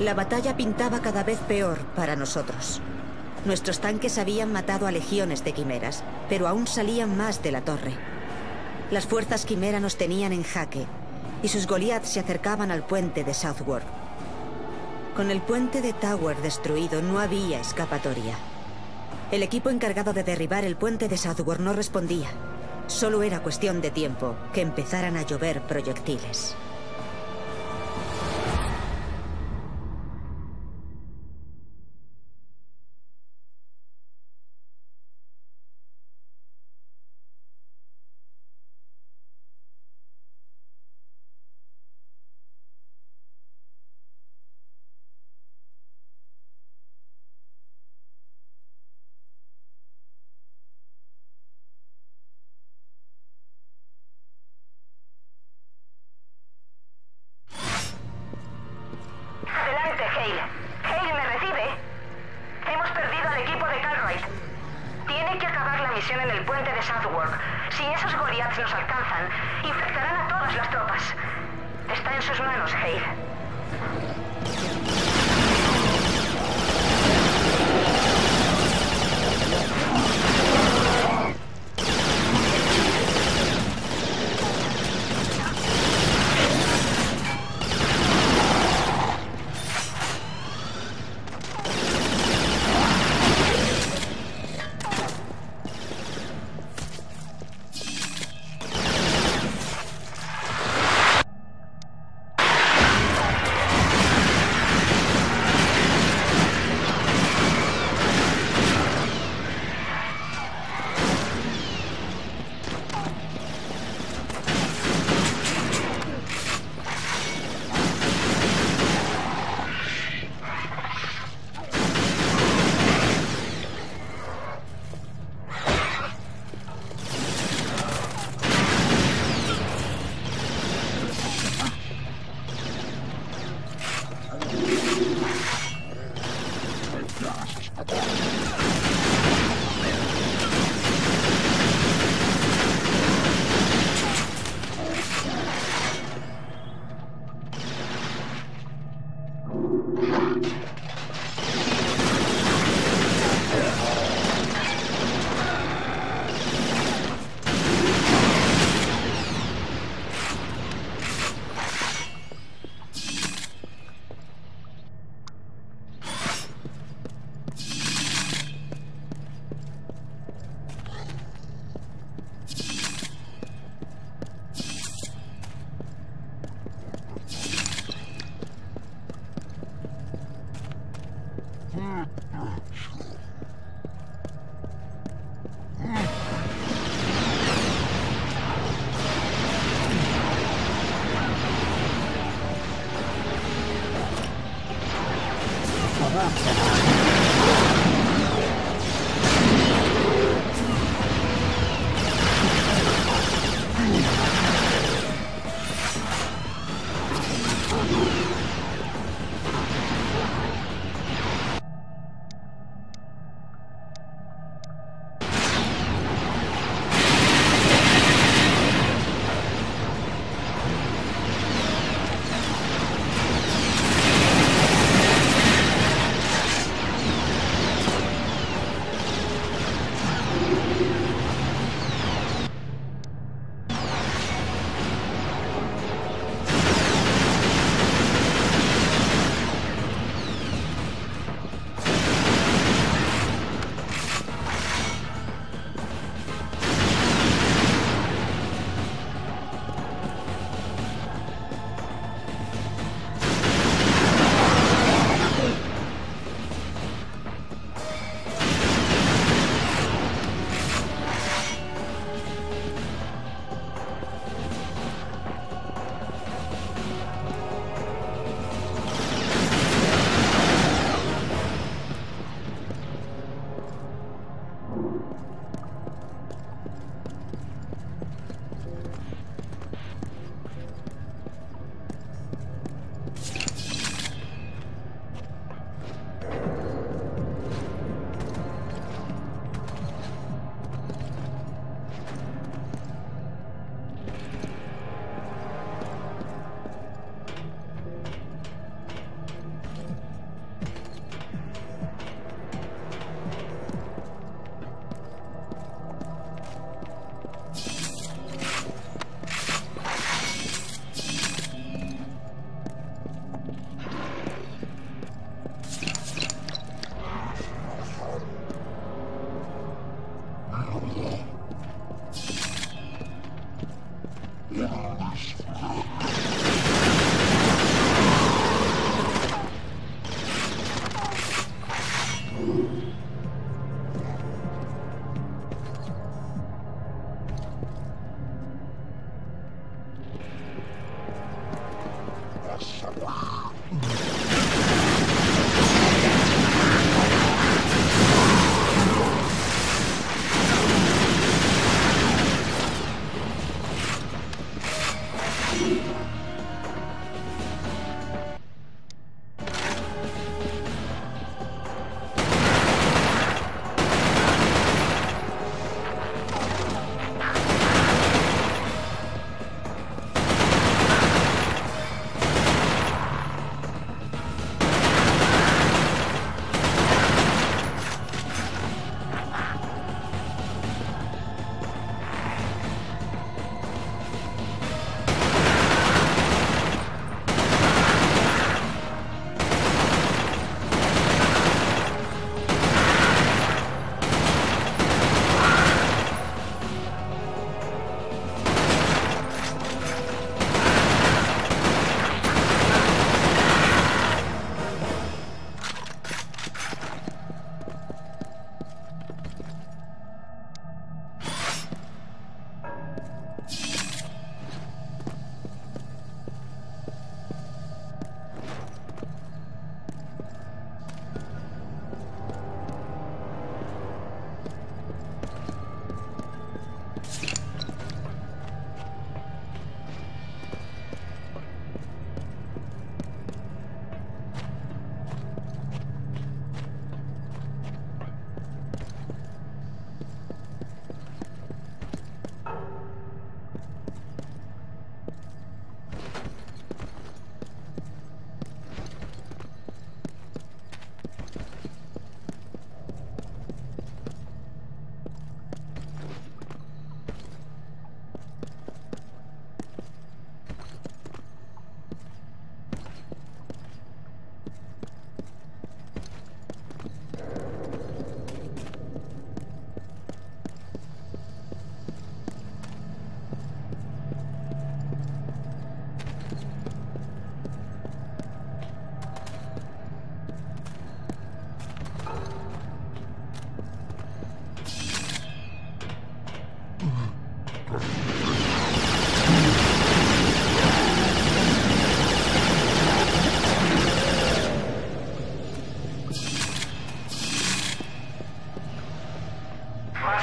La batalla pintaba cada vez peor para nosotros. Nuestros tanques habían matado a legiones de quimeras, pero aún salían más de la torre. Las fuerzas quimera nos tenían en jaque, y sus Goliaths se acercaban al puente de Southwark. Con el puente de Tower destruido, no había escapatoria. El equipo encargado de derribar el puente de Southwark no respondía. Solo era cuestión de tiempo que empezaran a llover proyectiles. Adelante, Hale. Hale, ¿me recibe? Hemos perdido al equipo de Calroyd. Tiene que acabar la misión en el puente de Southwark. Si esos Goliaths nos alcanzan, infectarán a todas las tropas. Está en sus manos, Hale.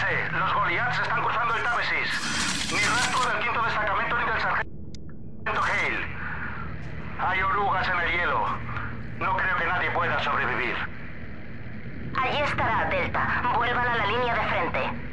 Delta-T, los Goliaths están cruzando el Támesis. Ni rastro del 5º destacamento ni del sargento Hale. Hay orugas en el hielo. No creo que nadie pueda sobrevivir. Allí estará, Delta. Vuelvan a la línea de frente.